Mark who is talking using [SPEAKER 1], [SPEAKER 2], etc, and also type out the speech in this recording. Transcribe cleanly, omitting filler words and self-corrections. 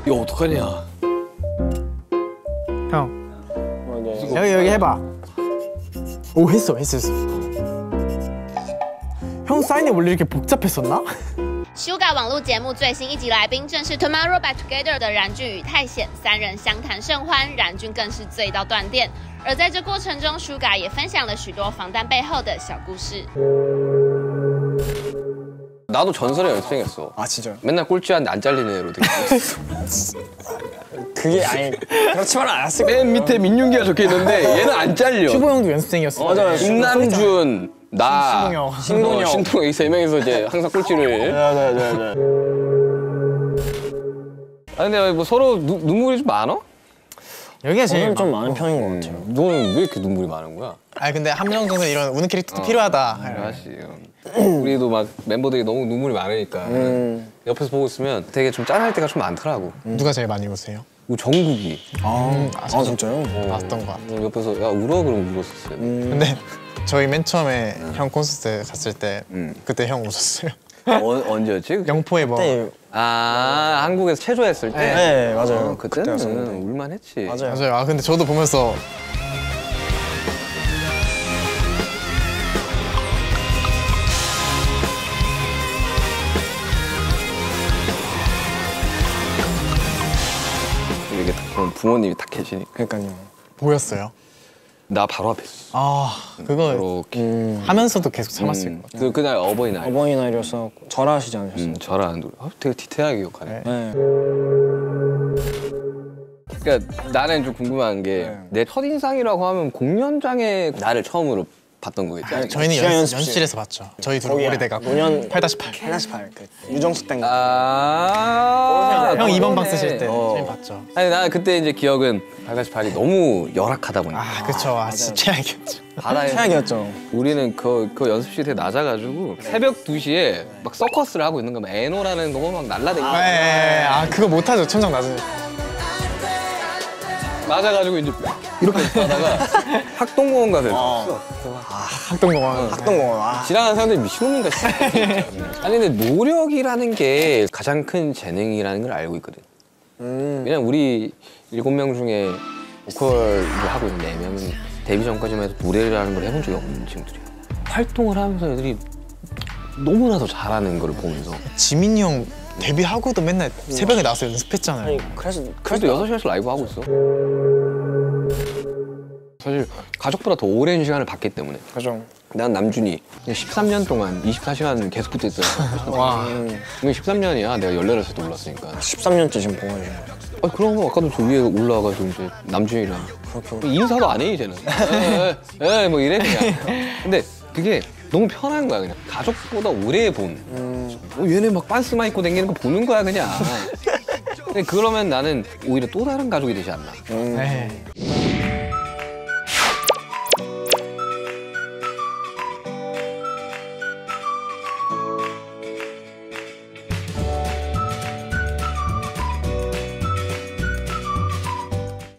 [SPEAKER 1] 이거 어떡하냐.
[SPEAKER 2] 형 여기 해봐. 오 했어. 형 사인이 원래 이렇게 복잡했었나?
[SPEAKER 3] 修改网络节目最新一集来宾正是 Tomorrow by Together 的冉俊与泰显，三人相谈甚欢，冉俊更是醉到断电。而在这过程中，舒嘎也分享了许多防弹背后的小故事。
[SPEAKER 1] 나도 전설의 연습생이었어.
[SPEAKER 4] 아 진짜요?
[SPEAKER 1] 맨날 꼴찌하는데 안 잘리는 애로 되게.
[SPEAKER 4] 그게 아니 그렇지만 않았을 거예요.
[SPEAKER 1] 맨 밑에 민윤기가 적혀 있는데 얘는 안 잘려.
[SPEAKER 2] 슈보 형도 연습생이었어.
[SPEAKER 4] 맞아요.
[SPEAKER 1] 임남준, 나,
[SPEAKER 2] 신동영.
[SPEAKER 1] 신동영 이 세 명이서 이제 항상 꼴찌를.
[SPEAKER 4] 네.
[SPEAKER 1] 아 근데 뭐 서로 눈물이 좀 많아?
[SPEAKER 2] 여기가 제일
[SPEAKER 4] 저는 좀 많은 편인 것 같아요.
[SPEAKER 1] 너는 왜 이렇게 눈물이 많은 거야?
[SPEAKER 2] 아니 근데 한 명 정도 이런 우는 캐릭터도 필요하다.
[SPEAKER 1] 사실 우리도 막 멤버들이 너무 눈물이 많으니까 옆에서 보고 있으면 되게 좀 짠할 때가 좀 많더라고.
[SPEAKER 2] 누가 제일 많이 우세요?
[SPEAKER 1] 우리 정국이
[SPEAKER 4] 아 진짜요?
[SPEAKER 2] 봤던 것 같아.
[SPEAKER 1] 옆에서 야 울어 그러면 울었었어요.
[SPEAKER 2] 근데 저희 맨 처음에 형 콘서트 갔을 때 그때 형 웃었어요.
[SPEAKER 1] 언제였지?
[SPEAKER 2] 영포에 뭐
[SPEAKER 4] 그때
[SPEAKER 1] 아 한국에서 체조했을 때?
[SPEAKER 4] 네 맞아요.
[SPEAKER 1] 그때는
[SPEAKER 4] 그때였었는데.
[SPEAKER 1] 울만했지.
[SPEAKER 4] 맞아요.
[SPEAKER 2] 맞아요. 아 근데 저도 보면서
[SPEAKER 1] 이게 그럼 부모님이 다 계시니까
[SPEAKER 4] 그러니까요.
[SPEAKER 2] 보였어요.
[SPEAKER 1] 나 바로 앞에 있어.
[SPEAKER 2] 아 그거
[SPEAKER 1] 이렇게
[SPEAKER 2] 하면서도 계속 참았을 것 같아요.
[SPEAKER 1] 그날 어버이날.
[SPEAKER 4] 어버이날이어서 절하시지 않으셨어요?
[SPEAKER 1] 저랑 되게 디테일하게 기억하네.
[SPEAKER 4] 네.
[SPEAKER 1] 그러니까 나는 좀 궁금한 게 내 첫인상이라고 하면 공연장에 나를 처음으로 봤던 거겠지?
[SPEAKER 2] 저희는
[SPEAKER 4] 지하
[SPEAKER 2] 연습실에서 봤죠. 저희 둘
[SPEAKER 4] 거기야.
[SPEAKER 2] 오래돼가
[SPEAKER 4] 노년
[SPEAKER 2] 8-8.
[SPEAKER 4] 8-8 그 유정수 땐
[SPEAKER 2] 형 2번 방 쓰실 때
[SPEAKER 1] 어.
[SPEAKER 2] 저희 봤죠.
[SPEAKER 1] 아니 나 그때 이제 기억은 8-8이 너무 열악하다 보니까
[SPEAKER 2] 아 그쵸. 아 진짜 최악이었죠.
[SPEAKER 1] 바다에
[SPEAKER 4] 최악이었죠.
[SPEAKER 1] 우리는 그 연습실에 낮아가지고 새벽 2시에 막 서커스를 하고 있는 거야. 막 에노라는 거 막 날라다니고
[SPEAKER 2] 아 그거 못하죠. 천장 낮은.
[SPEAKER 1] 맞아가지고 이제 이렇게 하다가 학동공원 가서
[SPEAKER 2] 학동공원.
[SPEAKER 4] 학동공원. 아,
[SPEAKER 1] 지나가는 사람들이 미친놈인가 싶어. 아니 근데 노력이라는 게 가장 큰 재능이라는 걸 알고 있거든. 왜냐면 우리 7명 중에 보컬을 하고 있는 4명은 데뷔 전까지만 해도 노래라는 걸 해본 적이 없는 친구들이야. 활동을 하면서 애들이 너무나도 잘하는 걸 보면서
[SPEAKER 2] 지민이 형 데뷔하고도 맨날 새벽에 나와서 연습했잖아요.
[SPEAKER 4] 아니 그래서
[SPEAKER 1] 그래도 6시간씩 라이브 하고 있어. 사실 가족보다 더 오랜 시간을 봤기 때문에.
[SPEAKER 4] 그죠.
[SPEAKER 1] 난 남준이 13년 동안 24시간 계속 붙어 있어요.
[SPEAKER 2] 와.
[SPEAKER 1] 이게 13년이야. 내가 18살 때 올랐으니까.
[SPEAKER 4] 13년째 지금 보고 계신 거예요.
[SPEAKER 1] 아, 그럼 아까도 저 위에 올라와가지고 이제 남준이랑 인사도 안 해, 이제는. 뭐 이래 그냥. 근데 그게 너무 편한 거야, 그냥. 가족보다 오래 본. 얘네 막 빤스만 입고 다니는 거 보는 거야, 그냥. 근데 그러면 나는 오히려 또 다른 가족이 되지 않나.
[SPEAKER 2] 네.